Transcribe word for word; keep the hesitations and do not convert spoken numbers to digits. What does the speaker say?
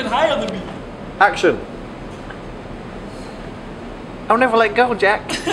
higher than me. Action. I'll never let go, Jack.